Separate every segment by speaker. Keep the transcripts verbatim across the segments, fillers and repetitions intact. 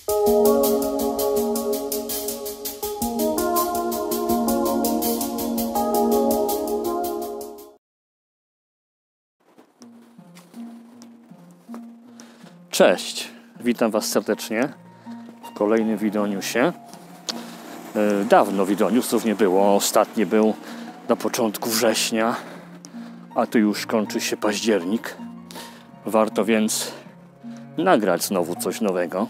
Speaker 1: Cześć, witam Was serdecznie w kolejnym wideonewsie. Dawno wideonewsów nie było, ostatni był na początku września, a tu już kończy się październik. Warto więc nagrać znowu coś nowego.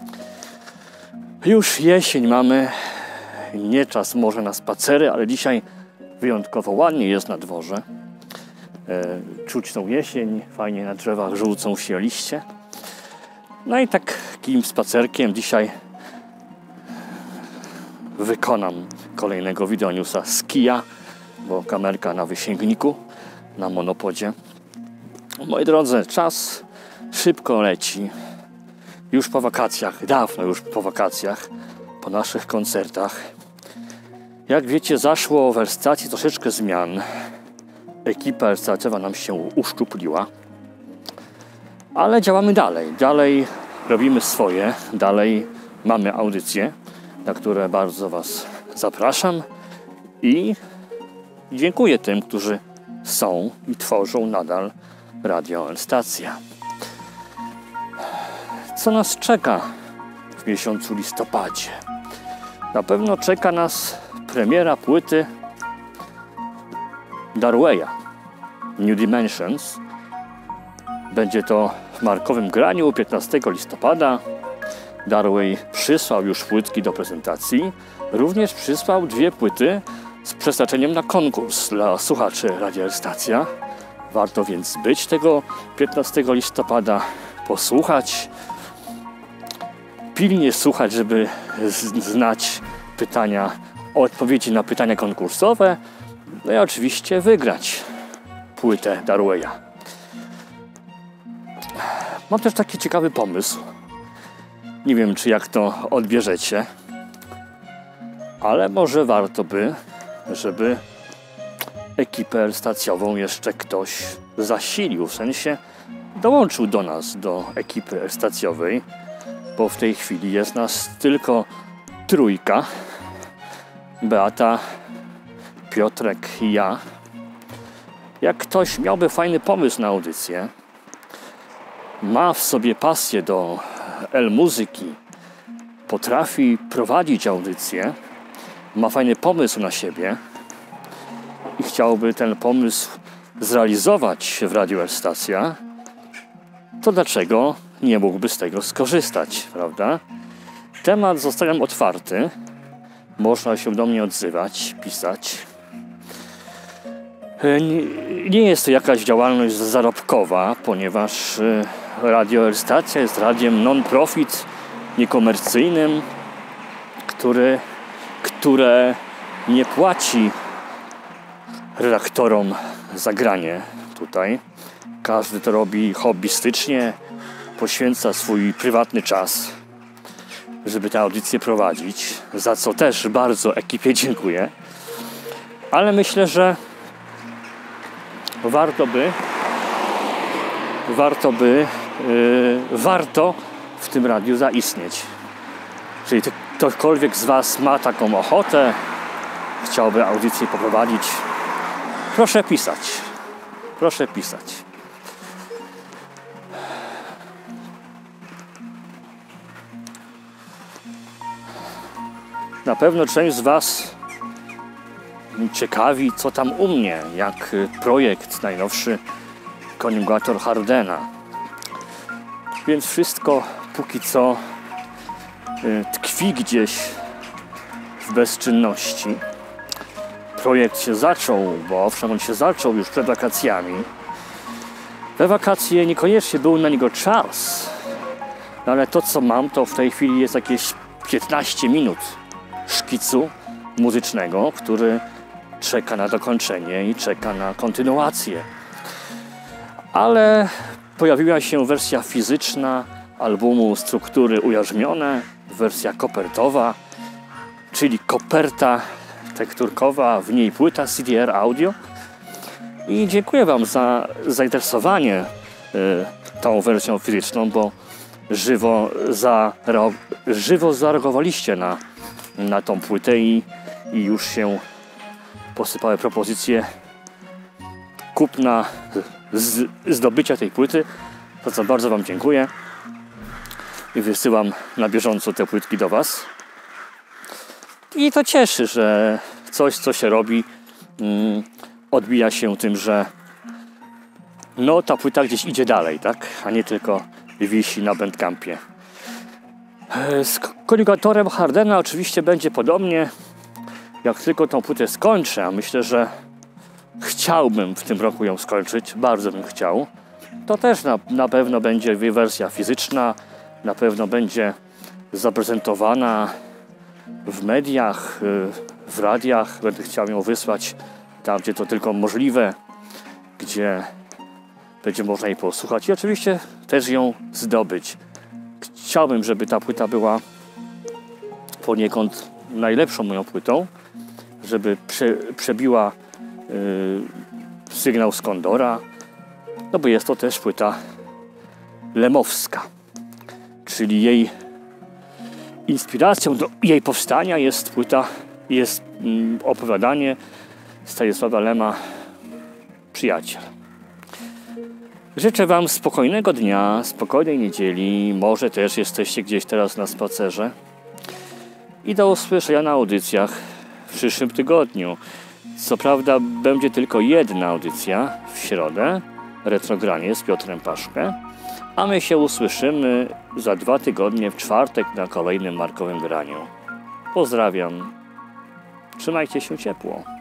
Speaker 1: Już jesień mamy, nie czas może na spacery, ale dzisiaj wyjątkowo ładnie jest na dworze. Czuć tą jesień, fajnie na drzewach żółcą się liście. No i takim spacerkiem dzisiaj wykonam kolejnego wideonewsa z kija, bo kamerka na wysięgniku, na monopodzie. Moi drodzy, czas szybko leci. Już po wakacjach, dawno już po wakacjach, po naszych koncertach. Jak wiecie, zaszło w Elstacji troszeczkę zmian. Ekipa elstacjowa nam się uszczupliła. Ale działamy dalej, dalej robimy swoje, dalej mamy audycje, na które bardzo Was zapraszam i dziękuję tym, którzy są i tworzą nadal Radio Elstacja. Co nas czeka w miesiącu listopadzie? Na pewno czeka nas premiera płyty Darwaya, New Dimensions. Będzie to w markowym graniu piętnastego listopada. Darway przysłał już płytki do prezentacji. Również przysłał dwie płyty z przeznaczeniem na konkurs dla słuchaczy Radia Elstacja. Warto więc być tego piętnastego listopada, posłuchać, pilnie słuchać, żeby znać pytania, odpowiedzi na pytania konkursowe, no i oczywiście wygrać płytę Darwaya. Mam też taki ciekawy pomysł. Nie wiem, czy jak to odbierzecie, ale może warto by, żeby ekipę elstacjową jeszcze ktoś zasilił, w sensie dołączył do nas, do ekipy elstacjowej, bo w tej chwili jest nas tylko trójka. Beata, Piotrek i ja. Jak ktoś miałby fajny pomysł na audycję, ma w sobie pasję do el-muzyki, potrafi prowadzić audycję, ma fajny pomysł na siebie i chciałby ten pomysł zrealizować w Radiu Elstacja, to dlaczego nie mógłby z tego skorzystać, prawda? Temat zostawiam otwarty. Można się do mnie odzywać, pisać. Nie, nie jest to jakaś działalność zarobkowa, ponieważ Radio Elstacja jest radiem non-profit, niekomercyjnym, który, które nie płaci redaktorom za granie tutaj. Każdy to robi hobbystycznie, poświęca swój prywatny czas, żeby tę audycję prowadzić, za co też bardzo ekipie dziękuję. Ale myślę, że warto by, warto by, yy, warto w tym radiu zaistnieć. Jeżeli ktokolwiek z Was ma taką ochotę, chciałby audycję poprowadzić, proszę pisać. Proszę pisać. Na pewno część z Was ciekawi, co tam u mnie, jak projekt najnowszy Konjugator Hardena. Więc wszystko póki co tkwi gdzieś w bezczynności. Projekt się zaczął, bo owszem, on się zaczął już przed wakacjami. We wakacje niekoniecznie był na niego czas, no ale to, co mam, to w tej chwili jest jakieś piętnaście minut szkicu muzycznego, który czeka na dokończenie i czeka na kontynuację. Ale pojawiła się wersja fizyczna albumu Struktury Ujarzmione, wersja kopertowa, czyli koperta tekturkowa, w niej płyta C D R Audio. I dziękuję Wam za zainteresowanie y, tą wersją fizyczną, bo żywo, zare żywo zareagowaliście na, na tą płytę i, i już się posypały propozycje kupna, z, zdobycia tej płyty, za co bardzo Wam dziękuję i wysyłam na bieżąco te płytki do Was. I to cieszy, że coś, co się robi, mm, odbija się tym, że no ta płyta gdzieś idzie dalej, tak? A nie tylko wisi na Bandcampie. Z koligatorem Hardena oczywiście będzie podobnie. Jak tylko tą płytę skończę, a myślę, że chciałbym w tym roku ją skończyć, bardzo bym chciał, to też na, na pewno będzie wersja fizyczna, na pewno będzie zaprezentowana w mediach, w radiach. Będę chciał ją wysłać tam, gdzie to tylko możliwe, gdzie będzie można jej posłuchać i oczywiście też ją zdobyć. Chciałbym, żeby ta płyta była poniekąd najlepszą moją płytą, żeby prze, przebiła yy, sygnał z Kondora, no bo jest to też płyta lemowska, czyli jej inspiracją do jej powstania jest płyta, jest mm, opowiadanie Stanisława Lema Przyjaciel. Życzę Wam spokojnego dnia, spokojnej niedzieli, może też jesteście gdzieś teraz na spacerze i do usłyszenia na audycjach w przyszłym tygodniu. Co prawda będzie tylko jedna audycja w środę, Retrogranie z Piotrem Paszkę, a my się usłyszymy za dwa tygodnie w czwartek na kolejnym markowym graniu. Pozdrawiam, trzymajcie się ciepło.